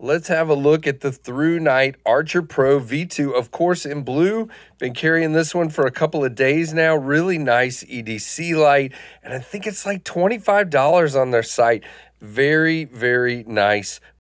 Let's have a look at the Trrunite Archer Pro V2, of course, in blue. Been carrying this one for a couple of days now. Really nice EDC light, and I think it's like $25 on their site. Very, very nice